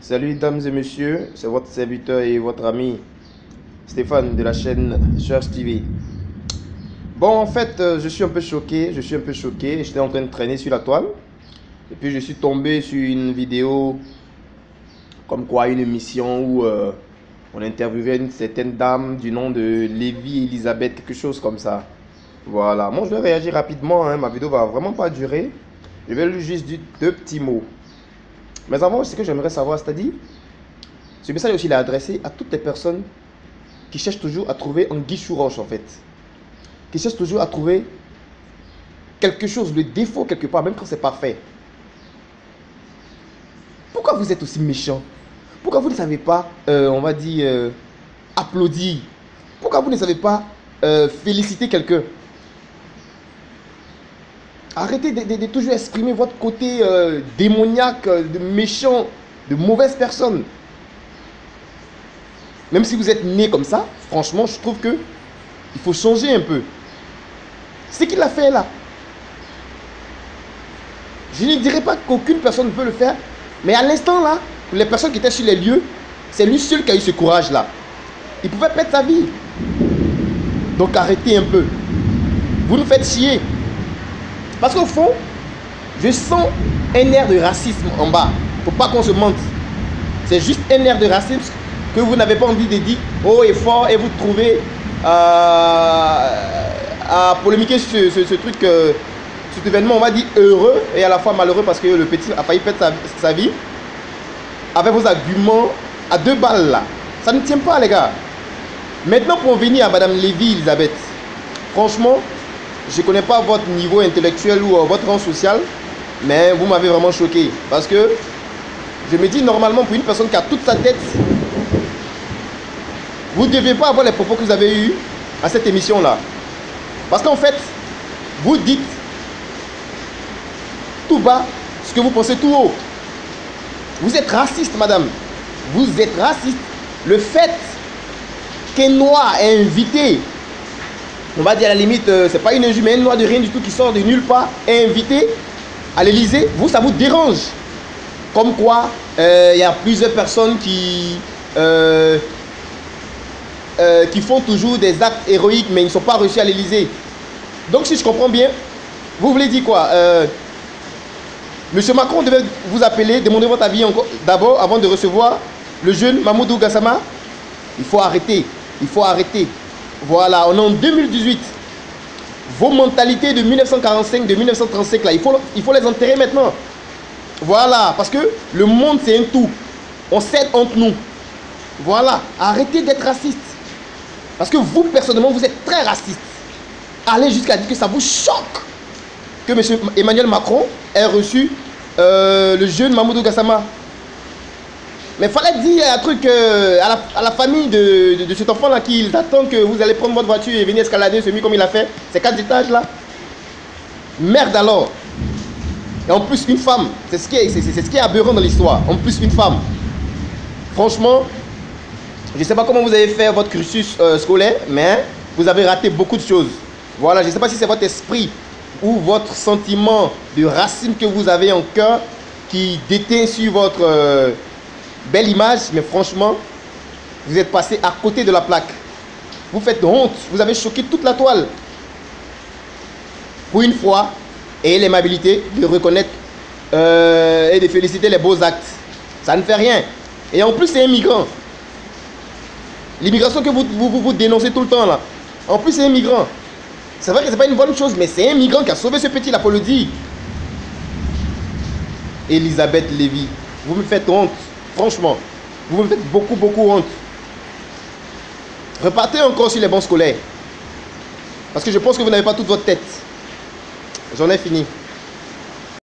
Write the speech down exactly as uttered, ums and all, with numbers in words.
Salut dames et messieurs, c'est votre serviteur et votre ami Stéphane de la chaîne Search T V. Bon, en fait, euh, je suis un peu choqué, je suis un peu choqué. J'étais en train de traîner sur la toile et puis je suis tombé sur une vidéo comme quoi une émission où euh, on interviewait une certaine dame du nom de Lévi Elisabeth, quelque chose comme ça. Voilà, moi je vais réagir rapidement, hein. Ma vidéo va vraiment pas durer. Je vais juste dire deux petits mots. Mais avant, ce que j'aimerais savoir, c'est-à-dire, ce message aussi il est adressé à toutes les personnes qui cherchent toujours à trouver un guichou roche en fait. Qui cherchent toujours à trouver quelque chose, le défaut quelque part, même quand c'est parfait. Pourquoi vous êtes aussi méchant? Pourquoi vous ne savez pas, euh, on va dire, euh, applaudir? Pourquoi vous ne savez pas euh, féliciter quelqu'un? Arrêtez de, de, de toujours exprimer votre côté euh, démoniaque, de méchant, de mauvaise personne. Même si vous êtes né comme ça, franchement, je trouve que il faut changer un peu. Ce qu'il a fait là, je ne dirais pas qu'aucune personne ne peut le faire, mais à l'instant là, les personnes qui étaient sur les lieux, c'est lui seul qui a eu ce courage là. Il pouvait perdre sa vie. Donc arrêtez un peu. Vous nous faites chier. Parce qu'au fond, je sens un air de racisme en bas. Faut pas qu'on se mente. C'est juste un air de racisme que vous n'avez pas envie de dire haut et fort et vous trouvez euh, à polémiquer sur ce, ce, ce truc, euh, cet événement, on va dire heureux et à la fois malheureux parce que le petit a failli perdre sa, sa vie. Avec vos arguments à deux balles là. Ça ne tient pas les gars. Maintenant pour en venir à Madame Lévi Elisabeth. Franchement, je ne connais pas votre niveau intellectuel ou euh, votre rang social, mais vous m'avez vraiment choqué. Parce que je me dis normalement pour une personne qui a toute sa tête, vous ne deviez pas avoir les propos que vous avez eus à cette émission-là. Parce qu'en fait, vous dites tout bas ce que vous pensez tout haut. Vous êtes raciste, madame. Vous êtes raciste. Le fait qu'un noir est invité, on va dire à la limite, euh, c'est pas une injure, mais un noir de rien du tout qui sort de nulle part est invité à l'Élysée, vous, ça vous dérange. Comme quoi, il euh, y a plusieurs personnes qui, euh, euh, qui font toujours des actes héroïques, mais ils ne sont pas reçus à l'Élysée. Donc, si je comprends bien, vous voulez dire quoi? euh, Monsieur Macron devait vous appeler, demander votre avis d'abord avant de recevoir le jeune Mamoudou Gassama. Il faut arrêter, il faut arrêter. Voilà, on est en deux mille dix-huit. Vos mentalités de mille neuf cent quarante-cinq, de mille neuf cent trente-cinq, là, il faut, il faut les enterrer maintenant. Voilà, parce que le monde, c'est un tout. On s'aide entre nous. Voilà, arrêtez d'être raciste. Parce que vous, personnellement, vous êtes très raciste. Allez jusqu'à dire que ça vous choque que M. Emmanuel Macron ait reçu euh, le jeune Mamoudou Gassama. Mais il fallait dire un truc euh, à, la, à la famille de, de, de cet enfant-là qui attend que vous allez prendre votre voiture et venir escalader ce mur comme il a fait, ces quatre étages-là. Merde alors. Et en plus, une femme, c'est ce qui est, c'est, c'est ce qui est aberrant dans l'histoire. En plus, une femme. Franchement, je ne sais pas comment vous avez fait votre cursus euh, scolaire, mais vous avez raté beaucoup de choses. Voilà, je ne sais pas si c'est votre esprit ou votre sentiment de racine que vous avez en cœur qui déteint sur votre... Euh, belle image, mais franchement, vous êtes passé à côté de la plaque. Vous faites honte, vous avez choqué toute la toile. Pour une fois, ayez l'aimabilité de reconnaître euh, et de féliciter les beaux actes. Ça ne fait rien. Et en plus, c'est un migrant. L'immigration que vous, vous, vous, vous dénoncez tout le temps là. En plus, c'est un migrant. C'est vrai que ce n'est pas une bonne chose, mais c'est un migrant qui a sauvé ce petit là pour le dire. Elisabeth Lévi, vous me faites honte. Franchement, vous me faites beaucoup, beaucoup honte. Repartez encore sur les bancs scolaires. Parce que je pense que vous n'avez pas toute votre tête. J'en ai fini.